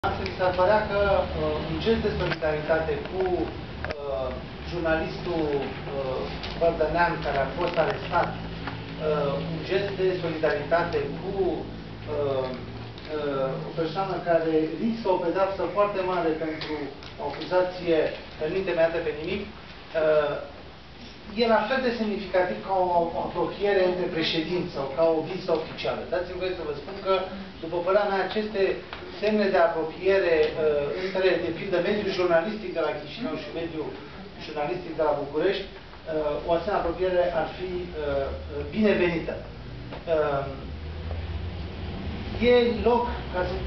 Mi s-ar părea că un gest de solidaritate cu jurnalistul Bărdănean, care a fost arestat, un gest de solidaritate cu o persoană care riscă o pedeapsă foarte mare pentru o acuzație nu întemeiată pe nimic, e la fel de semnificativ ca o apropiere între președinți sau ca o vizită oficială. Dați-mi voie să vă spun că, după părerea mea, aceste semne de apropiere între, de pildă, mediul jurnalistic de la Chișinău și mediul jurnalistic de la București, o asemenea apropiere ar fi binevenită. E loc ca să...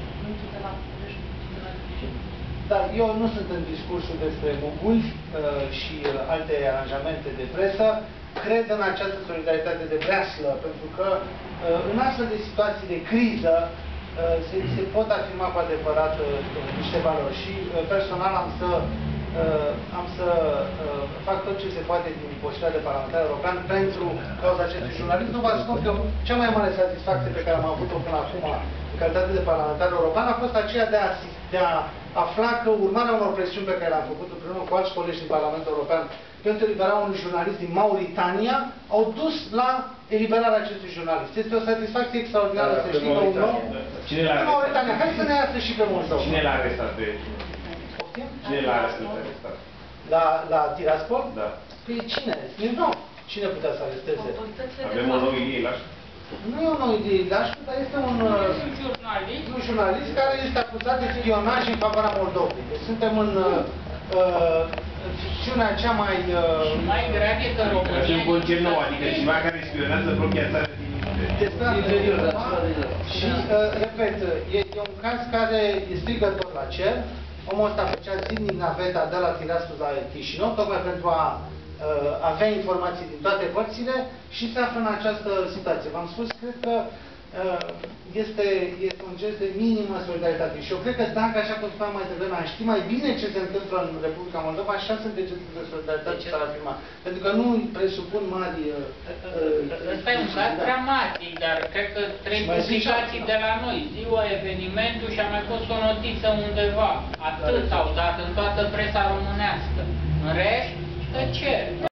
Dar eu nu sunt în discursul despre Buguli și alte aranjamente de presă. Cred în această solidaritate de breaslă, pentru că în astfel de situații de criză se pot afirma cu adevărat niște valori. Și personal am să fac tot ce se poate din poziția de parlamentar european pentru cauza acestui jurnalist. Nu vă spun că cea mai mare satisfacție pe care am avut-o până acum în calitate de parlamentar european a fost aceea de a afla că urmarea unor presiuni pe care le-am făcut împreună cu alți colegi din Parlamentul European pentru eliberarea unui jurnalist din Mauritania au dus la eliberarea acestui jurnalist. Este o satisfacție extraordinară să știm că un om din Mauritania. Hai să ne iasă și pe Moldova. Cine l-a arestat pe... Cine l-a arestat? La Tiraspol? Da. Păi cine? Nu. Cine putea să aresteze? Avem o nouă idee, lași? Nu e o nouă idee, lași, dar este un jurnalist care este acuzat de spionaj în favoarea Moldovei. Deci suntem în ficțiunea cea mai... mai grav e că România... Sunt concept nou, adică cineva care spionează propria țară din interior. Și, repet, e un caz care e strigător la cer. Omul ăsta făcea zilnic naveta de la Tiraspol la Chișinău, tocmai pentru a avea informații din toate părțile și se află în această situație. V-am spus, cred că este un gest de minimă solidaritate. Și eu cred că dacă, așa cum spuneam mai devreme, am ști mai bine ce se întâmplă în Republica Moldova, așa sunt gesturi de solidaritate ce s-ar afirma. Pentru că nu presupun mari... Ăsta e un caz dramatic, dar cred că trebuie publicații de la noi. Ziua, evenimentul și a mai fost o notiță undeva. Atât au dat în toată presa românească. În rest, tăcere.